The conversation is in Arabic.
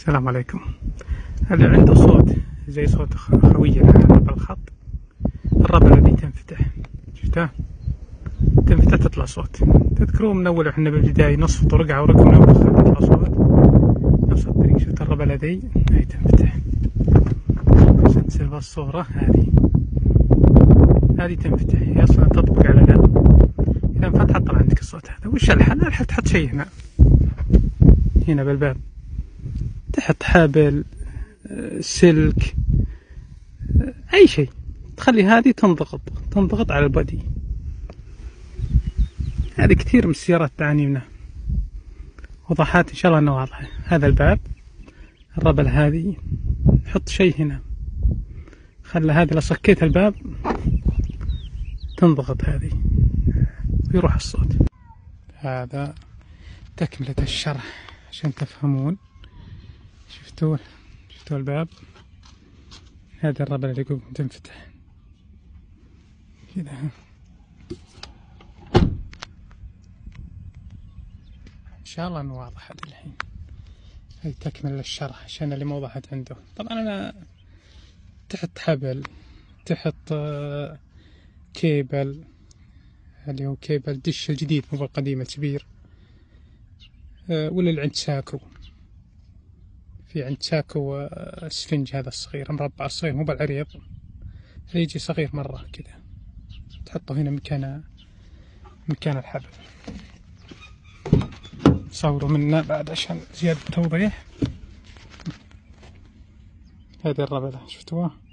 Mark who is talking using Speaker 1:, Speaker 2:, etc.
Speaker 1: السلام عليكم. هذا عنده صوت زي صوت خوية بالخط. الربلة ذي تنفتح، شفتها؟ تنفتح تطلع صوت. تذكرون من أول وحنا بالبداية نصف طرقها ورقم نفخها تطلع صوت نفس الطريق. شفت الربلة ذي؟ هاي تنفتح عشان تصير بالصورة. هذه تنفتح، هي أصلا تطبق على ذا. إذا انفتحت طلع عندك الصوت هذا. وش الحل؟ الحل تحط شيء هنا بالباب، تحط حبل، سلك، أي شيء تخلي هذه تنضغط على البادي. هذه كثير من السيارات تعاني منها، وضحات إن شاء الله أنه واضحة. هذا الباب، الربل هذه حط شيء هنا، خلي هذه لو صكيت الباب تنضغط هذه ويروح الصوت. هذا تكملة الشرح عشان تفهمون. شفتوا الباب؟ هذا الربل اللي يقوم تنفتح كذا. ان شاء الله انه واضح هذا الحين. هاي تكمل الشرح عشان اللي ما وضحت عنده. طبعا انا تحط حبل، تحط كيبل اللي هو كيبل دش الجديد مو بالقديم الكبير، ولا اللي عند ساكو. في عند ساكو اسفنج هذا الصغير، مربع الصغير مو بالعريض، يجي صغير مرة كذا، تحطه هنا مكان الحبل. صوروا منا بعد عشان زيادة توضيح. هذه الربلة شفتوها؟